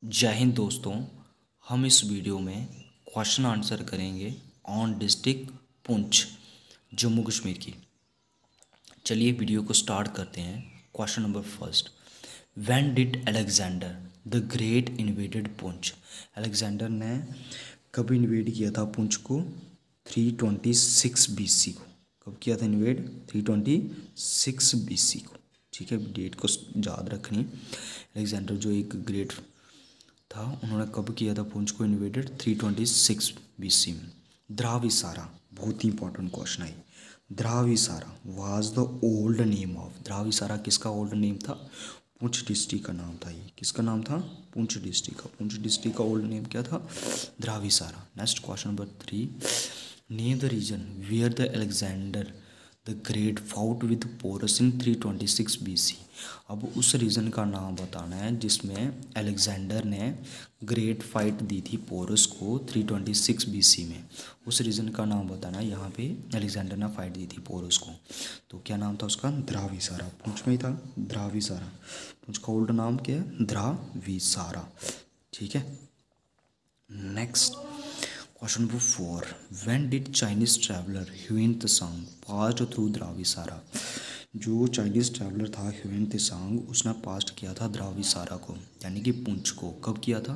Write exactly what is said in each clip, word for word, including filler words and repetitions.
जय हिंद दोस्तों। हम इस वीडियो में क्वेश्चन आंसर करेंगे ऑन डिस्ट्रिक्ट पुंछ, जम्मू कश्मीर की। चलिए वीडियो को स्टार्ट करते हैं। Question number first, when did Alexander the great invaded Poonch? Alexander ने कब इन्वेड किया था पुंछ को? Three twenty six B C को। कब किया था invade? Three twenty six B C को। ठीक है, डेट को याद रखनी। अलेक्जेंडर जो एक ग्रेट था, उन्होंने कब किया था पुंछ को invaded? Three twenty six BC में। द्राविसारा, बहुत ही इंपॉर्टेंट क्वेश्चन है। Dravisara was the old name of, Dravisara किसका ओल्ड नेम था? पुंछ डिस्ट्रिक्ट का नाम था। ये किसका नाम था? पुंछ डिस्ट्रिक्ट का। पुंछ डिस्ट्रिक्ट का ओल्ड नेम क्या था? Dravisara. Next question number three, name the region where the Alexander the great fought with Porus in three twenty six B C. अब उस रीजन का नाम बताना है जिसमें अलेक्जेंडर ने ग्रेट फाइट दी थी पोरस को three twenty six B C में। उस रीजन का नाम बताना है। यहाँ पे अलेक्जेंडर ने फाइट दी थी पोरस को, तो क्या नाम था उसका? द्राविसारा। पुंछ में ही था द्राविसारा। पुंछ का ओल्ड नाम क्या है? द्राविसारा। ठीक है। Next question number four, when did Chinese traveller Hiuen Tsang passed through Dravisara? जो चाइनीज ट्रैवलर था ह्यून त्सांग, उसने पास्ट किया था द्राविसारा को, यानी कि पुंछ को। कब किया था?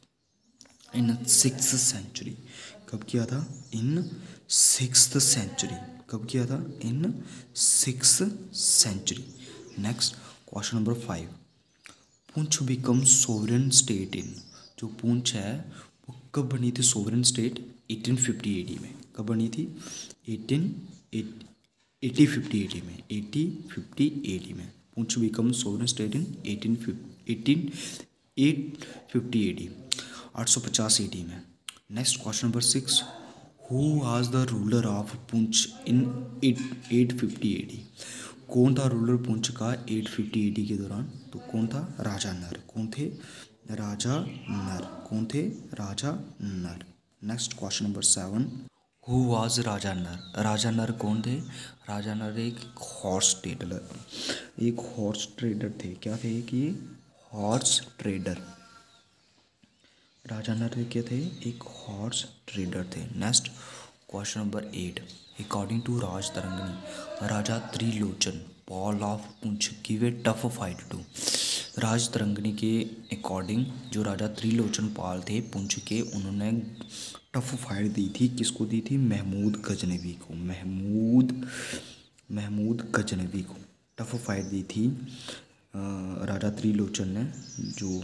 In six century. कब किया था? In six century. कब किया था? In six century. Next question number five, Poonch become sovereign state in, जो पुंछ है वो कब बनी थी sovereign state? Eighteen fifty AD में। कब बनी थी? एटीन एटी फिफ्टी एडी में। एटी फिफ्टी एडी में Poonch become sovereign state in eighteen eighteen eight fifty AD, आठ सौ पचास एडी में। Next question number six, who was the ruler of Poonch in eight fifty AD? कौन था रूलर पुंछ का eight fifty AD के दौरान? तो कौन था? राजा नर। कौन थे? राजा नर। कौन थे? Raja Nar. Next question number seven, who was Raja Nar? Raja Nar कौन थे? राजा नर एक हॉर्स ट्रेडर, एक हॉर्स ट्रेडर थे। क्या थे कि? Horse trader. राजा नर क्या थे? एक हॉर्स ट्रेडर थे। Next question number eight, according to Rajatarangini, Raja Trilochan Pal of Poonch give a tough fight to? Rajatarangini के अकॉर्डिंग जो राजा त्रिलोचन पाल थे पुंछ के, उन्होंने टफ फाइट दी थी। किसको दी थी? महमूद गजनवी को। महमूद महमूद गजनवी को टफ फाइट दी थी राजा त्रिलोचन ने, जो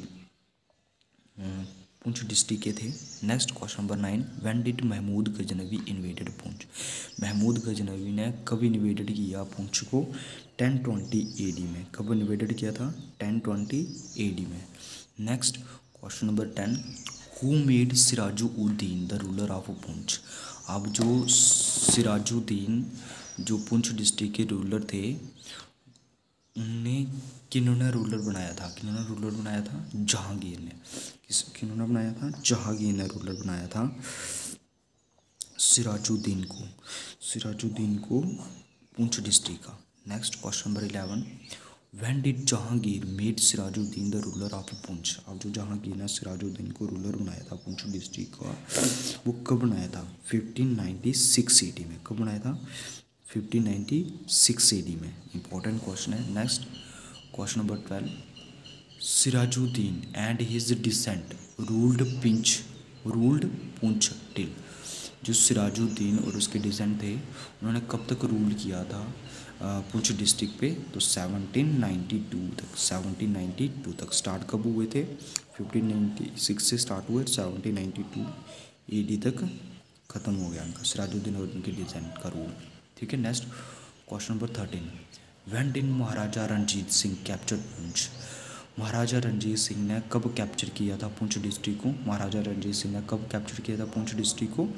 पुंछ डिस्ट्रिक्ट के थे। Next question number nine, when did Mahmud Ghaznavi invaded Poonch? Mahmud Ghaznavi ने कब इन्वेडेड किया पुंछ को? टेन ट्वेंटी एडी में। कब इन्वेडेड किया था? टेन ट्वेंटी एडी में। Next question number ten, who made Sirajuddin the ruler of Poonch? अब जो सिराजुद्दीन जो पुंछ डिस्ट्रिक्ट के रूलर थे, उन्हें किन्होंने रूलर बनाया था? किन्होंने रूलर बनाया था? जहांगीर ने। किस किन्होंने बनाया था? जहांगीर ने रूलर बनाया था सिराजुद्दीन को, सिराजुद्दीन को पुंछ डिस्ट्रिक्ट का। Next question number eleven, when did Jahangir made Sirajuddin the ruler of Poonch? अब जो जहांगीर ने सिराजुद्दीन को रूलर बनाया था पुंछ डिस्ट्रिक्ट का, वो कब बनाया था? फिफ्टीन नाइन्टी सिक्स एडी में। कब बनाया था? फिफ्टीन नाइन्टी सिक्स एडी में। इंपॉर्टेंट क्वेश्चन है। Next question number twelve, Sirajuddin and his descent ruled pinch ruled Poonch till? जो सिराजुद्दीन और उसके डिसेंट थे, उन्होंने कब तक रूल किया था पुंछ डिस्ट्रिक्ट पे? तो सेवनटीन नाइन्टी टू तक। सेवनटीन नाइन्टी टू तक स्टार्ट कब हुए थे? फिफ्टीन नाइन्टी सिक्स से स्टार्ट हुए, सेवनटीन नाइन्टी टू एडी तक ख़त्म हो गया उनका, सिराजुद्दीन और उनके डिसेंट का रूल। ठीक है। Next question number thirteen, when did Maharaja Ranjit Singh capture Poonch? Maharaja Ranjit Singh ने कब कैप्चर किया था पुंछ डिस्ट्रिक्ट को? महाराजा रणजीत सिंह ने कब कैप्चर किया था पुंछ डिस्ट्रिक्ट को?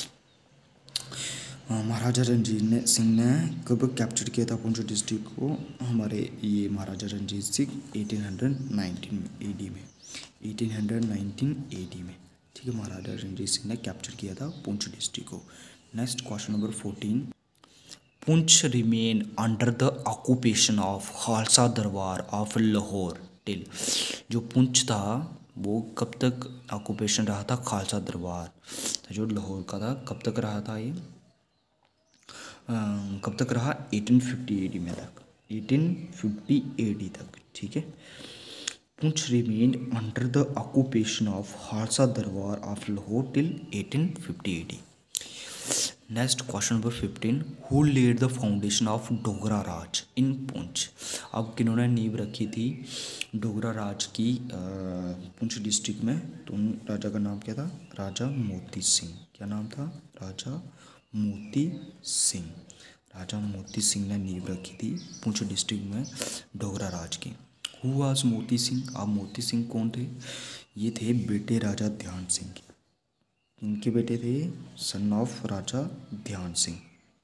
महाराजा रणजीत ने सिंह ने कब कैप्चर किया था पुंछ डिस्ट्रिक्ट को? हमारे ये Maharaja Ranjit Singh eighteen nineteen AD में। एटीन नाइनटीन एडी में। ठीक है, महाराजा रणजीत सिंह ने कैप्चर किया था पुंछ डिस्ट्रिक्ट को। Next question number fourteen, Poonch remain under the occupation of Khalsa Darbar of Lahore till? जो पुंछ था वो कब तक ऑक्यूपेशन रहा था? खालसा दरबार तो जो लाहौर का था, कब तक रहा था ये? अ, कब तक रहा? एटीन फिफ्टी ए डी में तक, एटीन फिफ्टी ए डी तक, ठीक है। Poonch remained under the occupation of Khalsa Darbar of Lahore till eighteen fifty A D. Next question number fifteen, who led the foundation of Dogra Raj in Poonch? अब किन्होंने नींव रखी थी डोगरा राज की पुंछ डिस्ट्रिक्ट में? तो उन राजा का नाम क्या था? राजा मोती सिंह। क्या नाम था? राजा मोती सिंह। राजा मोती सिंह ने नींव रखी थी पुंछ डिस्ट्रिक्ट में डोगरा राज की। Who was Moti Singh? अब मोती सिंह कौन थे? ये थे बेटे राजा ध्यान सिंह के। इनके बेटे थे सन ऑफ राजा ध्यान सिंह,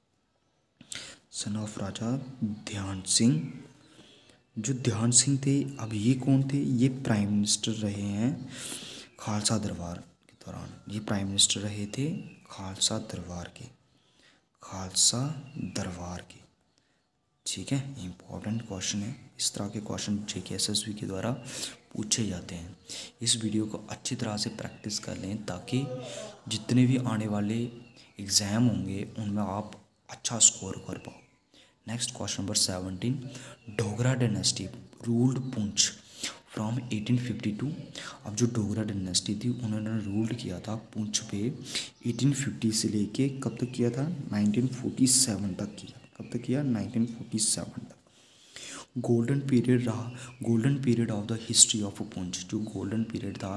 सन ऑफ राजा ध्यान सिंह। जो ध्यान सिंह थे, अब ये कौन थे? ये प्राइम मिनिस्टर रहे हैं खालसा दरबार के दौरान। ये प्राइम मिनिस्टर रहे थे खालसा दरबार के, खालसा दरबार के, ठीक है। इम्पोर्टेंट क्वेश्चन है। इस तरह के क्वेश्चन जेके एसएसबी के द्वारा पूछे जाते हैं। इस वीडियो को अच्छी तरह से प्रैक्टिस कर लें ताकि जितने भी आने वाले एग्ज़ाम होंगे उनमें आप अच्छा स्कोर कर पाओ। Next question number seventeen, Dogra dynasty ruled Poonch from eighteen fifty two. अब जो डोगरा डायनेस्टी थी उन्होंने रूल किया था पुंछ पे एटीन फिफ्टी से लेके कब तक किया था? नाइनटीन फोर्टी सेवन तक किया। कब तक किया? नाइनटीन फोर्टी सेवन तक। गोल्डन पीरियड रहा, golden period of the history of Poonch, जो गोल्डन पीरियड था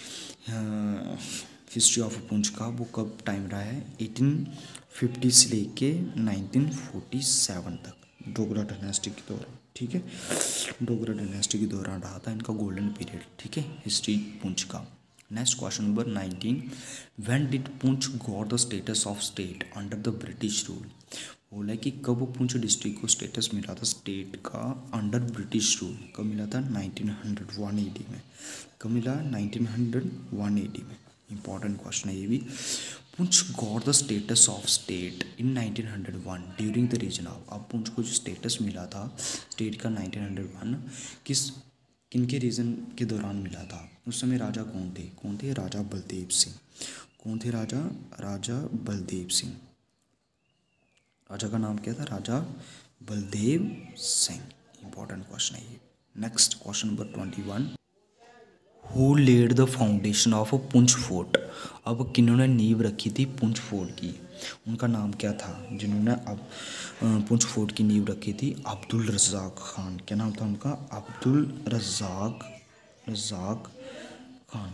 हिस्ट्री ऑफ पुंछ का, वो कब टाइम रहा है? एटीन फिफ्टी से लेके नाइनटीन फोर्टी सेवन तक डोगरा डायनेस्टी के दौरान, ठीक है। डोगरा डायनेस्टी के दौरान रहा था इनका गोल्डन पीरियड, ठीक है, हिस्ट्री पुंछ का। Next question number nineteen, when did Poonch got the status of state under the British rule? बोला कि कब पुंछ डिस्ट्रिक्ट को स्टेटस मिला था स्टेट का अंडर ब्रिटिश रूल? कब मिला था? नाइनटीन हंड्रेड वन एडी में। कब मिला? नाइनटीन हंड्रेड वन एडी में। इंपॉर्टेंट क्वेश्चन है ये भी। Poonch got the status of state in nineteen hundred one during the region of. अब पुंछ को जो स्टेटस मिला था स्टेट का नाइनटीन हंड्रेड वन, किस किनके रीजन के दौरान मिला था? उस समय राजा कौन थे? कौन थे? राजा बलदेव सिंह। कौन थे राजा? राजा बलदेव सिंह। राजा का नाम क्या था? राजा बलदेव सिंह। इंपॉर्टेंट क्वेश्चन है ये। Next question number twenty one, who led the foundation of Poonch fort? अब किन्होंने नींव रखी थी पुंछ फोर्ट की? उनका नाम क्या था जिन्होंने अब पुंछ फोर्ट की नींव रखी थी? अब्दुल रज़ाक खान। क्या नाम था उनका? अब्दुल रज़ाक रज़ाक खान।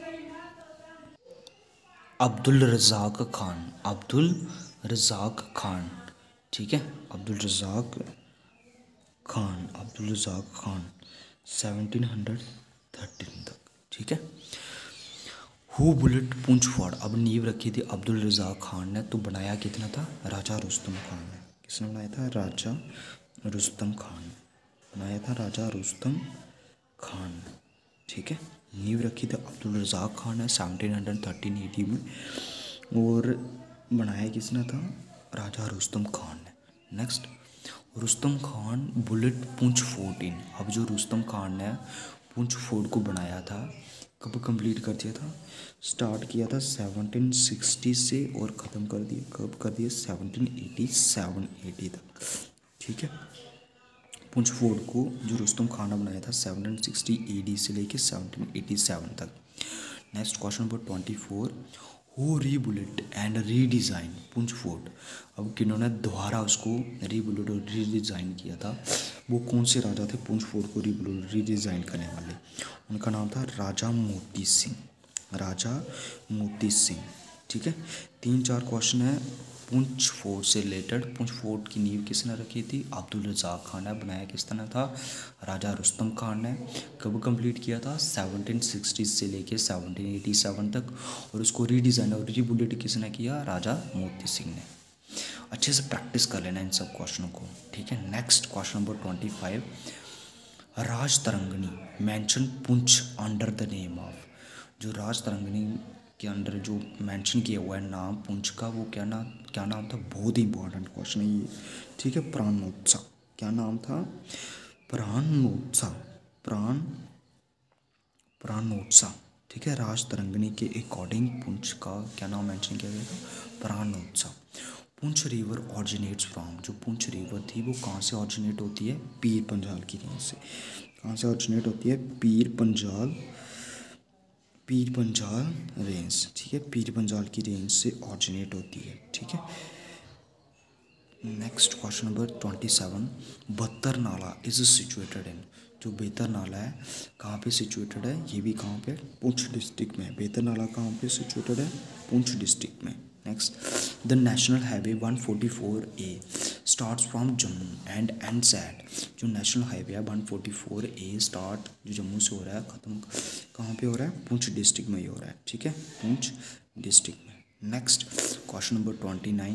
अब्दुल रज़ाक खान, अब्दुल रज़ाक खान, ठीक है। Abdul Razaq Khan, Abdul Razaq Khan seventeen hundred thirteen तक, ठीक है। Who built Poonch fort? अब नींव रखी थी अब्दुल रज़ाक खान ने, तो बनाया कितना था? राजा रुस्तम खान ने। किसने बनाया था? राजा रुस्तम खान बनाया था, राजा रुस्तम खान, ठीक है। नींव रखी थी अब्दुल रज़ाक खान ने सेवनटीन हंड्रेड थर्टीन एडी में, और बनाया किसने था? राजा रुस्तम खान ने। Next, Rustam Khan built Poonch fort in. अब जो रुस्तम खान ने पुंछ फोर्ट को बनाया था कब कंप्लीट कर दिया था? स्टार्ट किया था सेवनटीन सिक्सटी से और ख़त्म कर दिया कब कर दिया? सेवनटीन एटी सेवन एटी तक, ठीक है। पुंछ फोर्ट को जो रुस्तम खान ने बनाया था सेवनटीन सिक्सटी एडी से लेके सेवनटीन एटी सेवन तक। Next question number twenty four, who rebuilt and redesign Poonch fort? अब किन्होंने दोबारा उसको रीबुलेट और रीडिज़ाइन किया था? वो कौन से राजा थे पुंछ फोर्ट को रीबुलेट रीडिज़ाइन करने वाले? उनका नाम था राजा मोती सिंह, राजा मोती सिंह, ठीक है। तीन चार क्वेश्चन है पुंछ फोर्ट से रिलेटेड। पुंछ फोर्ट की नींव किसने रखी थी? अब्दुल रज़ाक खान ने। बनाया किसने था? राजा रुस्तम खान ने। कब कंप्लीट किया था? सेवनटीन सिक्सटी से लेके सेवनटीन एटी सेवन तक। और उसको रीडिज़ाइन और रीबुलेट किसने किया? राजा मोती सिंह ने। अच्छे से प्रैक्टिस कर लेना इन सब क्वेश्चनों को, ठीक है। Next question number twenty five, Rajatarangini mention Poonch under the name of. जो राज तरंगनी के अंदर जो मेंशन किया हुआ है नाम पुंछ का, वो क्या नाम क्या नाम था? बहुत ही इंपॉर्टेंट क्वेश्चन है ये, ठीक है। प्राणोत्सव। क्या नाम था? प्राणोत्सव, प्राण प्राणोत्सव, ठीक है। राज तरंगिणी के अकॉर्डिंग पुंछ का क्या नाम मेंशन किया गया था, Pranotsav. Poonch river originates from, जो पुंछ रिवर थी वो कहाँ से ऑरिजिनेट होती है, पीर पंजाल की रेंज से। कहाँ से ऑरिजिनेट होती है, पीर पंजाल, पीर पंजाल रेंज, ठीक है, पीर पंजाल की रेंज से ऑरिजिनेट होती है, ठीक है। Next question number twenty seven, Betar Nallah is situated in, जो बेहतर नाला है कहाँ पे सिचुएटेड है, ये भी कहाँ पे, पुंछ डिस्ट्रिक्ट में। बेहतर नाला कहाँ पे सिचुएटेड है, पुंछ डिस्ट्रिक्ट में। Next, the national highway one forty four A starts from Jammu and ends at, जो नेशनल हाईवे है one forty four A start जो जम्मू से हो रहा है, ख़त्म कहाँ पे हो रहा है, पुंछ डिस्ट्रिक्ट में ही हो रहा है, ठीक है, पुंछ डिस्ट्रिक्ट में। Next question number twenty nine,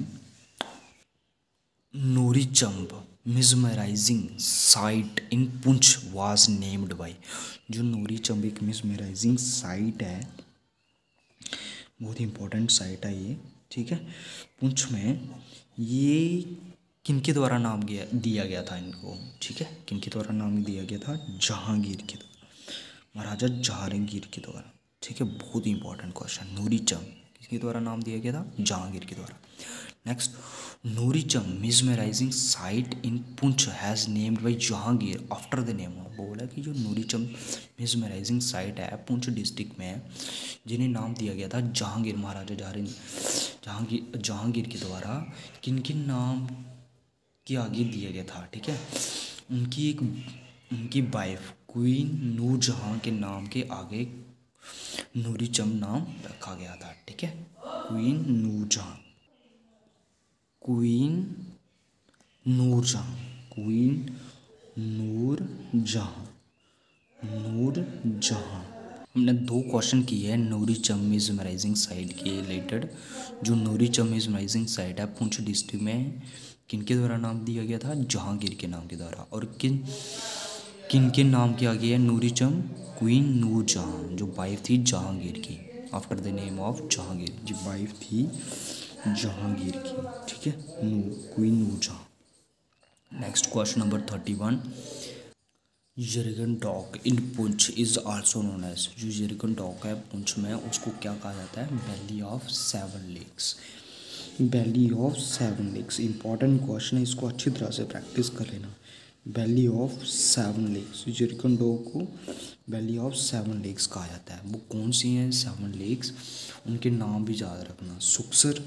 Noorichamb mesmerising site in Poonch was named by, जो नूरीचंब एक मिसमराइजिंग साइट है, बहुत ही इंपॉर्टेंट साइट है ये, ठीक है, पुंछ में। ये किनके द्वारा नाम गया दिया गया था इनको, ठीक है, किनके द्वारा नाम दिया गया था, जहांगीर के द्वारा, महाराजा जहांगीर के द्वारा, ठीक है, बहुत ही इंपॉर्टेंट क्वेश्चन। नूरीचंद किसके द्वारा नाम दिया गया था, जहांगीर के द्वारा। Next, Noorichamb mesmerising site in Poonch has named by Jahangir after the name of, बोला कि जो नूरीचंद मिसमराइजिंग साइट है पुंछ डिस्ट्रिक्ट में, जिन्हें नाम दिया गया था जहांगीर, महाराजा जहांगीर जहांगीर जहांगीर के द्वारा, किन किन नाम के आगे दिया गया था, ठीक है, उनकी एक उनकी वाइफ क्वीन नूरजहां के नाम के आगे नूरीचंद नाम रखा गया था, ठीक है, queen Noorjahan, queen Noorjahan, queen Noorjahan, Noorjahan. हमने दो क्वेश्चन किए हैं नूरीचंद मिसमराइजिंग साइट के रिलेटेड। जो नूरीचंद मिसमराइजिंग साइट है पुंछ डिस्ट्रिक्ट में किनके द्वारा नाम दिया गया था, जहांगीर के नाम के द्वारा, और किन किन के नाम के आगे है, नूरीचंद क्वीन नूरजहां, जो वाइफ थी जहांगीर की, after the name of Jahangir, जो वाइफ थी जहांगीर की, ठीक है, नू queen Noorjahan. Next question number thirty one, Girgan Dhok in Poonch is also known as, जो यरगन डॉक है पुंछ में उसको क्या कहा जाता है, valley of seven lakes, valley of seven lakes. Important question है, इसको अच्छी तरह से प्रैक्टिस कर लेना। Valley of seven lakes, Girgan Dhok को वैली ऑफ सेवन लेक्स कहा जाता है। वो कौन सी हैं सेवन लेक्स, उनके नाम भी याद रखना, सुक्सर,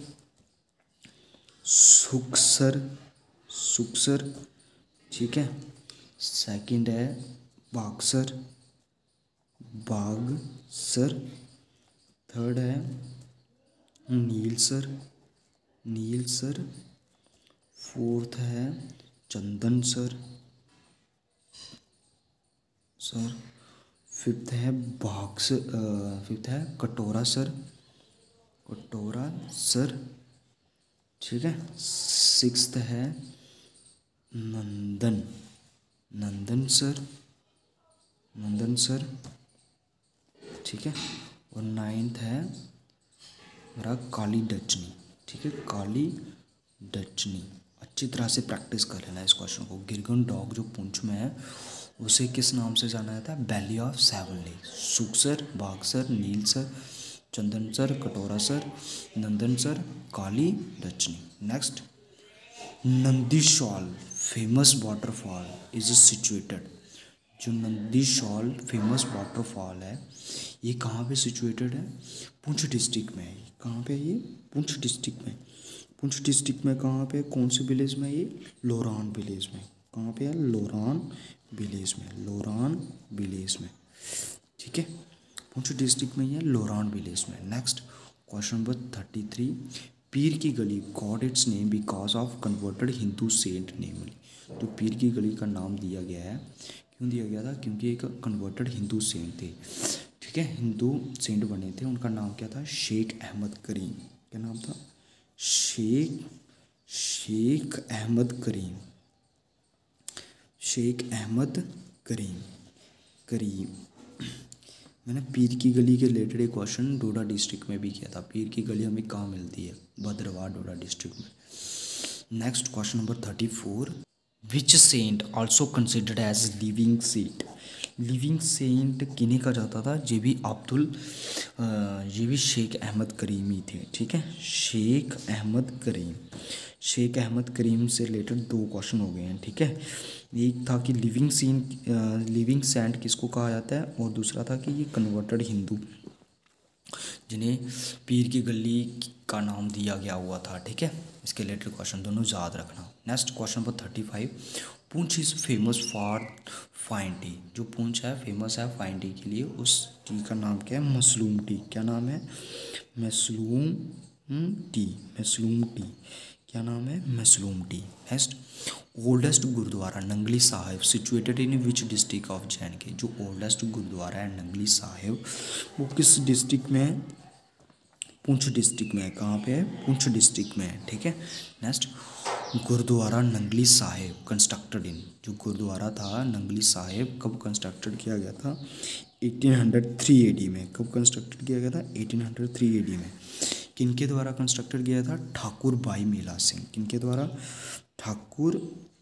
सुक्सर, सुक्सर, ठीक है, सेकंड है बागसर, बागसर, थर्ड है नीलसर, नीलसर, फोर्थ है चंदनसर सर, फिफ्थ है बागसर, फिफ्थ है कटोरा सर, कटोरा सर, ठीक है, सिक्स्थ है नंदन, नंदन सर, नंदन सर, ठीक है, और नाइन्थ है मेरा काली डचनी, ठीक है, काली डचनी। अच्छी तरह से प्रैक्टिस कर लेना इस क्वेश्चन को। गिरगन डॉग जो पुंछ में है उसे किस नाम से जाना जाता है, valley of seven lakes, Suksar, Bagsar, Neelsar, Chandansar, Katorasar, Nandansar, Kali Dachni. Next, Nandishol famous waterfall is situated, जो नंदीशॉल फेमस वाटरफॉल है ये कहाँ पे सिचुएटेड है, पुंछ डिस्ट्रिक्ट में है। कहाँ पे है ये, पुंछ डिस्ट्रिक्ट में, पुंछ डिस्ट्रिक्ट में कहाँ पे, कौन से विलेज में, ये लोरान विलेज में, कहाँ पे है, लोरान विलेज में, लोरान विलेज में, ठीक है, पुंछ डिस्ट्रिक्ट में ये लोरान विलेज में। Next question number thirty three, Pir Ki Gali got its name because of converted Hindu saint namely, तो पीर की गली का नाम दिया गया है, क्यों दिया गया था, क्योंकि एक कन्वर्टेड हिंदू सेंट थे, ठीक है, हिंदू सेंट बने थे, उनका नाम क्या था, शेख अहमद करीम, क्या नाम था, शेख शेख अहमद करीम, शेख अहमद करीम, करीम। मैंने पीर की गली के रिलेटेड एक क्वेश्चन डोडा डिस्ट्रिक्ट में भी किया था, पीर की गली हमें कहाँ मिलती है, भद्रवाह डोडा डिस्ट्रिक्ट में। Next question number thirty four, which saint also considered as living saint, living saint किन्हें कहा जाता था, ये भी अब्दुल ये भी शेख अहमद करीम ही थे। ठीक है, शेख अहमद करीम। शेख अहमद करीम से रिलेटेड दो क्वेश्चन हो गए हैं। ठीक है, एक था कि लिविंग सेंट लिविंग सेंट किसको कहा जाता है, और दूसरा था कि ये कन्वर्टेड हिंदू जिन्हें पीर की गली का नाम दिया गया हुआ था। ठीक है, इसके रिलेटेड क्वेश्चन दोनों याद रखना। Next question number thirty five, Poonch is famous for fine tea. जो पुंछ है फेमस है फाइन टी के लिए, उस टी का नाम क्या है, मसलूम टी। क्या नाम है, मसलूम टी। मसलूम टी क्या नाम है, मसलूम टी। Next, oldest gurdwara Nangli Sahib situated in which district of J and K. जो ओल्डेस्ट गुरुद्वारा है नंगली साहिब, वो किस डिस्ट्रिक्ट में है, पुंछ डिस्ट्रिक्ट में है। कहाँ पे है, पुंछ डिस्ट्रिक्ट में है। ठीक है, next, gurdwara Nangli Sahib constructed in. जो गुरुद्वारा था नंगली साहिब कब कंस्ट्रक्टेड किया गया था, eighteen hundred three A D में। कब कंस्ट्रक्टेड किया गया था, eighteen hundred three A D में। किनके द्वारा कंस्ट्रक्टेड किया था, ठाकुर भाई मेला सिंह। किनके द्वारा, ठाकुर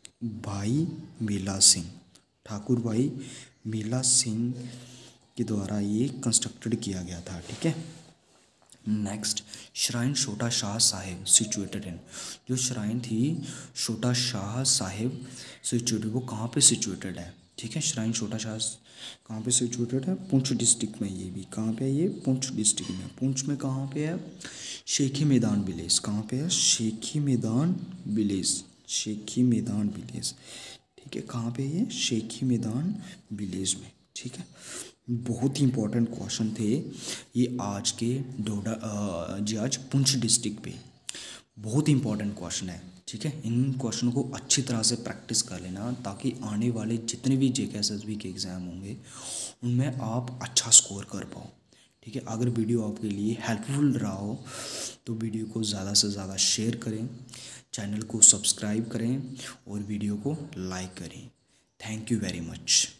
भाई मेला सिंह। ठाकुर भाई मेला सिंह के द्वारा ये कंस्ट्रक्टेड किया गया था। ठीक है, नेक्स्ट, श्राइन छोटा शाह साहिब सिचुएटेड इन। जो श्राइन थी छोटा शाह साहिब सिचुएटेड, वो कहाँ पे सिचुएटेड है। ठीक है, श्राइन छोटा शाह कहाँ पे सिचुएटेड है, पुंछ डिस्ट्रिक्ट में। ये भी कहाँ पे है, ये पुंछ डिस्ट्रिक्ट में। पुंछ में कहाँ पे है, शेखी मैदान विलेज। कहाँ पे है, शेखी मैदान विलेज। शेखी मैदान विलेज। ठीक है, कहाँ पे ये, शेखी मैदान विलेज में। ठीक है, बहुत ही इंपॉर्टेंट क्वेश्चन थे ये आज के डोडा जी आज पुंछ डिस्ट्रिक्ट पे बहुत ही इंपॉर्टेंट क्वेश्चन है। ठीक है, इन क्वेश्चनों को अच्छी तरह से प्रैक्टिस कर लेना, ताकि आने वाले जितने भी जेके एसएसबी के एग्ज़ाम होंगे उनमें आप अच्छा स्कोर कर पाओ। ठीक है, अगर वीडियो आपके लिए हेल्पफुल रहा हो तो वीडियो को ज़्यादा से ज़्यादा शेयर करें, चैनल को सब्सक्राइब करें और वीडियो को लाइक करें। Thank you very much.